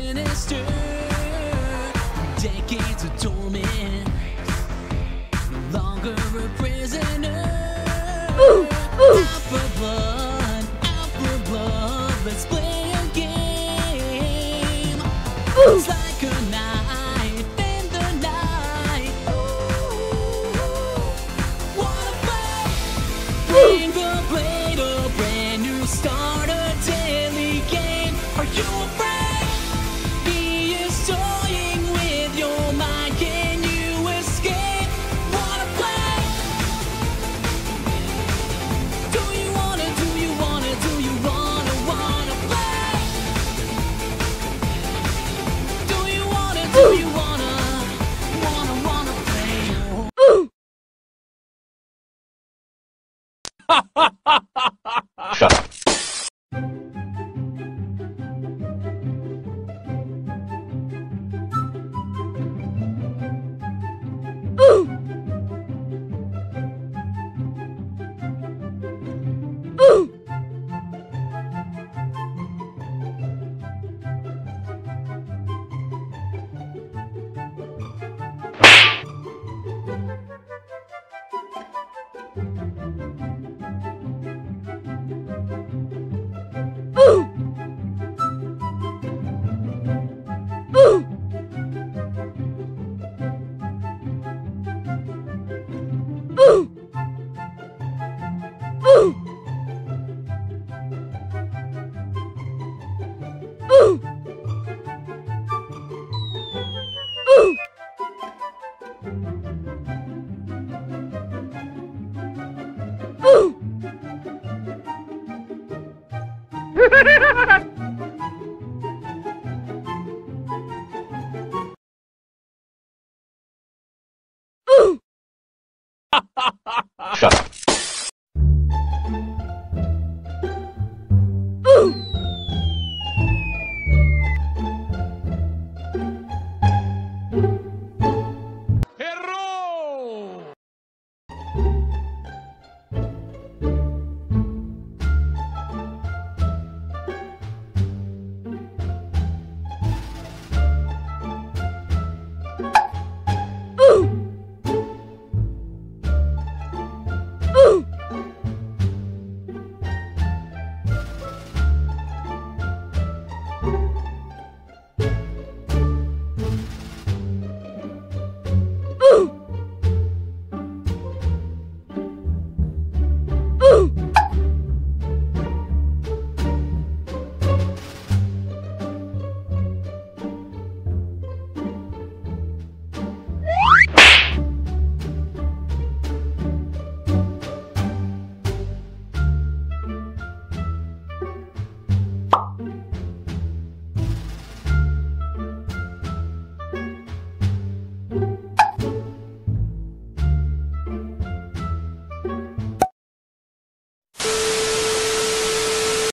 sinister. Decades of torment, no longer a prisoner. Out for blood, let's play a game. It's like a knife in the night. Wanna play? Bring the blade, a brand new start, a daily game. Are you afraid? He is toying with your mind. Can you escape? Wanna play? Do you wanna play? Do you wanna play? Shut up. Ha ha ha!